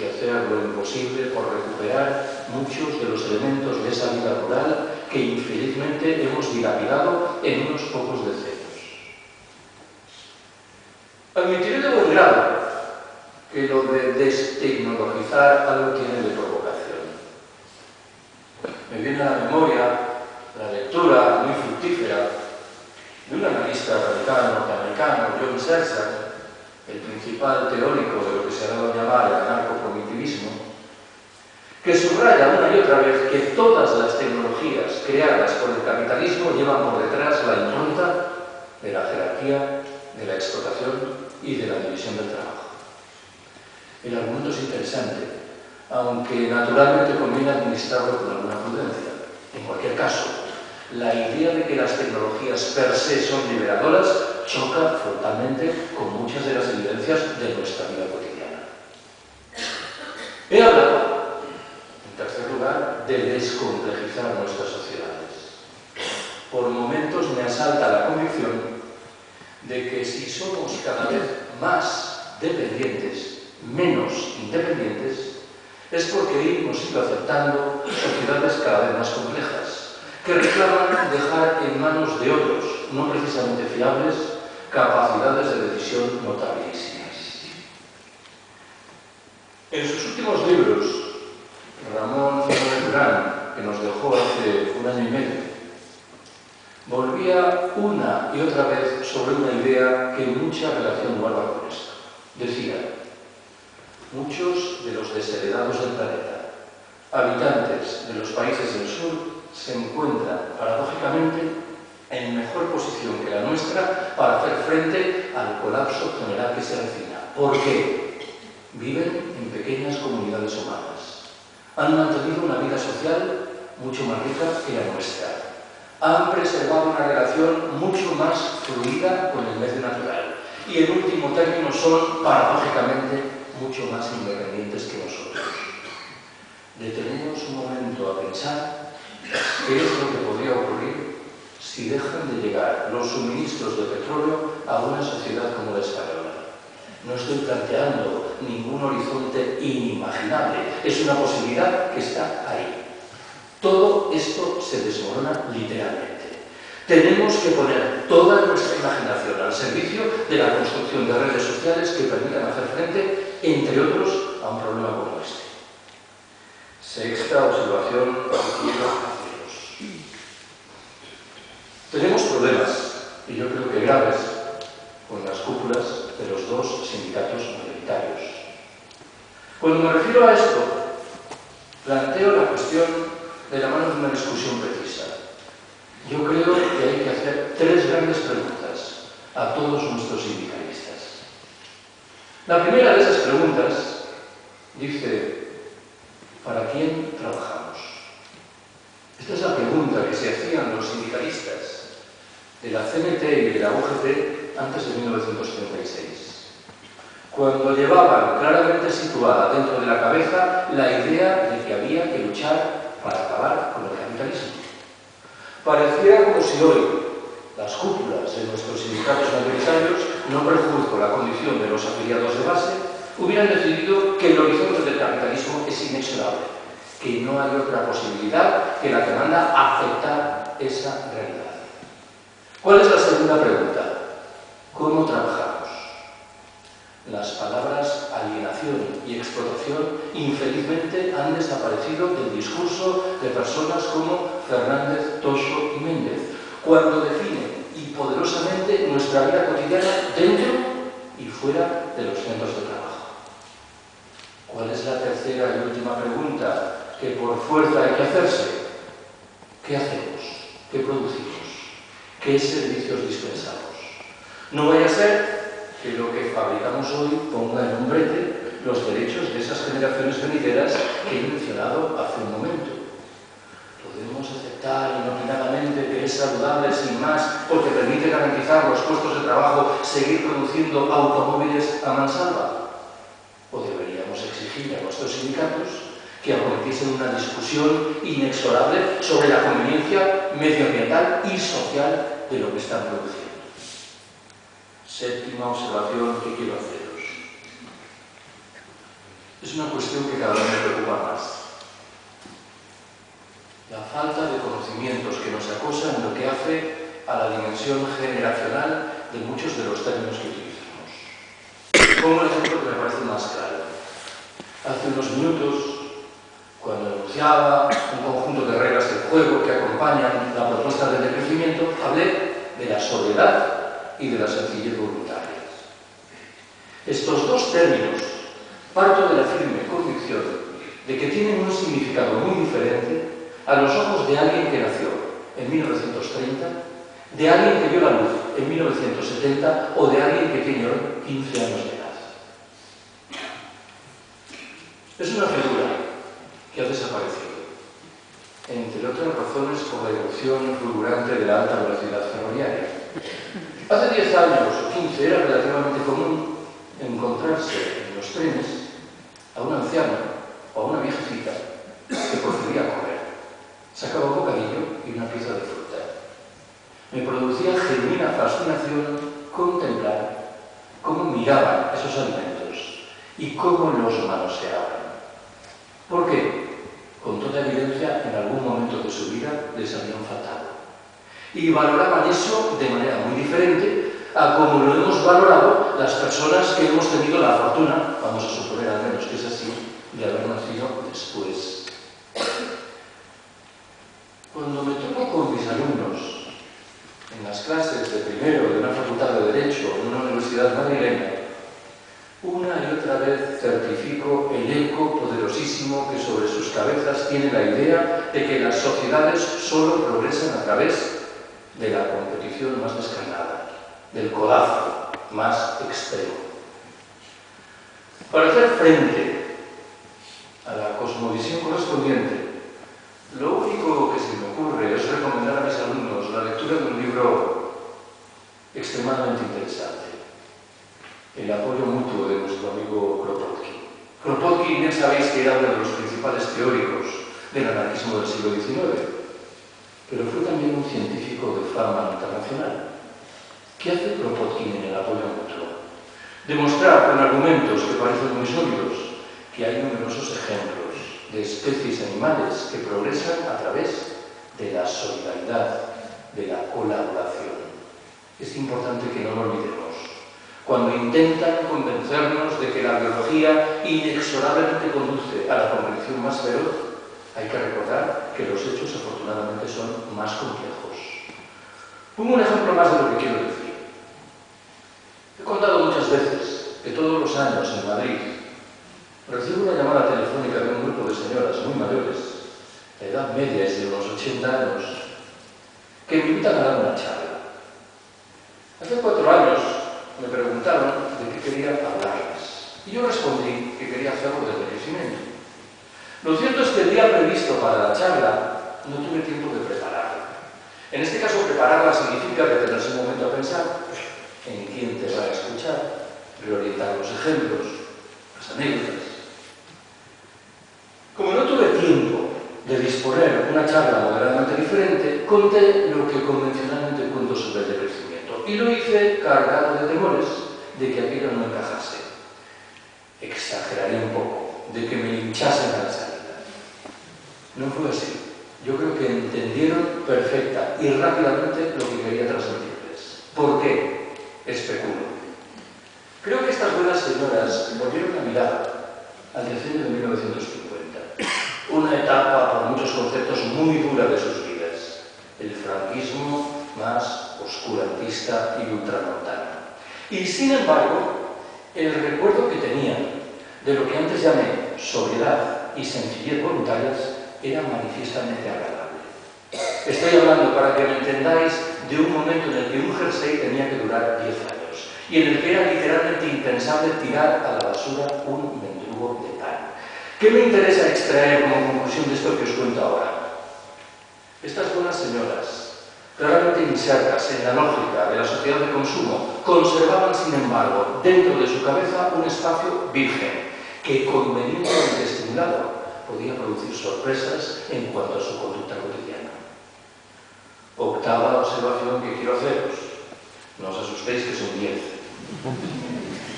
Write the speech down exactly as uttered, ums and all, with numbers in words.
que hacer lo imposible por recuperar muchos de los elementos de esa vida rural que infelizmente hemos dilapidado en unos pocos decenios. Admitiré de buen grado que lo de destecnologizar algo tiene de provocación. Me viene a la memoria la lectura muy fructífera de un analista radical norteamericano, John Searle, el principal teórico de lo que se ha dado a llamar el anarcoprimitivismo, que subraya una y otra vez que todas las tecnologías creadas por el capitalismo llevan por detrás la impronta de la jerarquía, de la explotación y de la división del trabajo. El argumento es interesante, aunque naturalmente conviene administrarlo con alguna prudencia. En cualquier caso, la idea de que las tecnologías per se son liberadoras choca frontalmente con muchas de las evidencias de nuestra vida cotidiana. He hablado, en tercer lugar, de descomplejizar nuestras sociedades. Por momentos me asalta la convicción de que si somos cada vez más dependientes, menos independientes, es porque hemos ido aceptando sociedades cada vez más complejas, que reclaman dejar en manos de otros, no precisamente fiables, capacidades de decisión notabilísimas. En sus últimos libros, Ramón Fernández Durán, que nos dejó hace un año y medio, volvía una y otra vez sobre una idea que mucha relación guarda con esto. Decía: muchos de los desheredados del planeta, habitantes de los países del sur, se encuentran, paradójicamente, en mejor posición que la nuestra para hacer frente al colapso general que se avecina. ¿Por qué? Viven en pequeñas comunidades humanas. Han mantenido una vida social mucho más rica que la nuestra. Han preservado una relación mucho más fluida con el medio natural. Y en último término son, paradójicamente, mucho más independientes que nosotros. Detenemos un momento a pensar qué es lo que podría ocurrir si dejan de llegar los suministros de petróleo a una sociedad como la española. No estoy planteando ningún horizonte inimaginable, es una posibilidad que está ahí. Todo esto se desmorona literalmente. Tenemos que poner toda nuestra imaginación al servicio de la construcción de redes sociales que permitan hacer frente, entre otros, a un problema como este. Sexta observación que quiero haceros. Tenemos problemas, y yo creo que graves, con las cúpulas de los dos sindicatos mayoritarios. Cuando me refiero a esto, planteo la cuestión de la mano de una discusión precisa. Yo creo que hay que hacer tres grandes preguntas a todos nuestros sindicalistas. La primera de esas preguntas dice: ¿para quién trabajamos? Esta es la pregunta que se hacían los sindicalistas de la C N T y de la U G T antes de mil novecientos treinta y seis, cuando llevaban claramente situada dentro de la cabeza la idea de que había que luchar para acabar con el capitalismo. Pareciera como si hoy las cúpulas de nuestros sindicatos mayoritarios, no perjuzgo la condición de los afiliados de base, hubieran decidido que el horizonte del capitalismo es inexorable, que no hay otra posibilidad que la que manda a aceptar esa realidad. ¿Cuál es la segunda pregunta? ¿Cómo trabajamos? Las palabras alienación y explotación infelizmente han desaparecido del discurso de personas como Fernández, Toso y Méndez, cuando definen y poderosamente nuestra vida cotidiana dentro y fuera de los centros de trabajo. ¿Cuál es la tercera y última pregunta que por fuerza hay que hacerse? ¿Qué hacemos? ¿Qué producimos? ¿Qué servicios dispensamos? No vaya a ser que lo que fabricamos hoy ponga en un brete los derechos de esas generaciones venideras que he mencionado hace un momento. Podemos aceptar inopinadamente que es saludable sin más porque permite garantizar los puestos de trabajo, seguir produciendo automóviles a mansalva. ¿O deberíamos exigir a nuestros sindicatos que acometisen una discusión inexorable sobre la conveniencia medioambiental y social de lo que están produciendo? Séptima observación que quiero haceros. es una cuestión que cada vez me preocupa más. La falta de conocimientos que nos acosa en lo que hace a la dimensión generacional de muchos de los términos que utilizamos. Pongo el ejemplo que me parece más claro. Hace unos minutos, cuando anunciaba un conjunto de reglas del juego que acompañan la propuesta del decrecimiento, hablé de la sobriedad y de la sencillez voluntarias. Estos dos términos parto de la firme convicción de que tienen un significado muy diferente a los ojos de alguien que nació en mil novecientos treinta, de alguien que vio la luz en mil novecientos setenta o de alguien que tiene hoy quince años de edad. Es una figura que ha desaparecido, entre otras razones por la erupción fulgurante de la alta velocidad ferroviaria. Hace diez años o quince era relativamente común encontrarse en los trenes a un anciano o a una viejecita que procedía a comer. Sacaba un bocadillo y una pieza de fruta. Me producía genuina fascinación contemplar cómo miraban esos alimentos y cómo los manoseaban. ¿Por qué? Con toda evidencia, en algún momento de su vida les habían faltado. Y valoraban eso de manera muy diferente a como lo hemos valorado las personas que hemos tenido la fortuna, vamos a suponer al menos que es así, de haber nacido después. Cuando me topo con mis alumnos en las clases de primero de una facultad de Derecho en una universidad madrileña, una y otra vez certifico el eco poderosísimo que sobre sus cabezas tiene la idea de que las sociedades solo progresan a través de la competición más descarnada, del codazo más extremo. Para hacer frente a la cosmovisión correspondiente, lo único que se me ocurre es recomendar a mis alumnos la lectura de un libro extremadamente interesante, El apoyo mutuo de nuestro amigo Kropotkin. Kropotkin, bien sabéis que era uno de los principales teóricos del anarquismo del siglo diecinueve, pero fue también un científico de fama internacional. ¿Qué hace Kropotkin en el apoyo mutuo? Demostrar con argumentos que parecen muy sólidos que hay numerosos ejemplos de especies animales que progresan a través de la solidaridad, de la colaboración. Es importante que no lo olvidemos. Cuando intentan convencernos de que la biología inexorablemente conduce a la comprensión más feroz, hay que recordar que los hechos afortunadamente son más complejos. Pongo un ejemplo más de lo que quiero decir. He contado muchas veces que todos los años en Madrid recibo una llamada telefónica de un grupo de señoras muy mayores, la edad media es de unos ochenta años, que me invitan a dar una charla. Hace cuatro años me preguntaron de qué quería hablarles y yo respondí que quería hacerlo del envejecimiento. Lo cierto es que el día previsto para la charla no tuve tiempo de prepararla. En este caso, prepararla significa detenerse un momento a pensar en quién te va a escuchar, reorientar los ejemplos, las anécdotas. Como no tuve tiempo de disponer una charla moderadamente diferente, conté lo que convencionalmente cuento sobre el decrecimiento y lo hice cargado de temores de que aquello no encajase. Exageraré un poco, de que me linchasen a la salida. No fue así. Yo creo que entendieron perfecta y rápidamente lo que quería transmitirles. ¿Por qué? Especulo. Creo que estas buenas señoras volvieron la mirada al decenio de mil novecientos cincuenta, una etapa por muchos conceptos muy dura de sus vidas, el franquismo más oscurantista y ultramontano. Y sin embargo, el recuerdo que tenían de lo que antes llamé sobriedad y sencillez voluntarias era manifiestamente agradable. Estoy hablando, para que me entendáis, de un momento en el que un jersey tenía que durar diez años y en el que era literalmente impensable tirar a la basura un mendrugo de pan. ¿Qué me interesa extraer como conclusión de esto que os cuento ahora? Estas buenas señoras, claramente insertas en la lógica de la sociedad de consumo, conservaban, sin embargo, dentro de su cabeza un espacio virgen que, convenientemente estimulado, podía producir sorpresas en cuanto a su conducta cotidiana. Octava observación que quiero haceros. No os asustéis que son diez.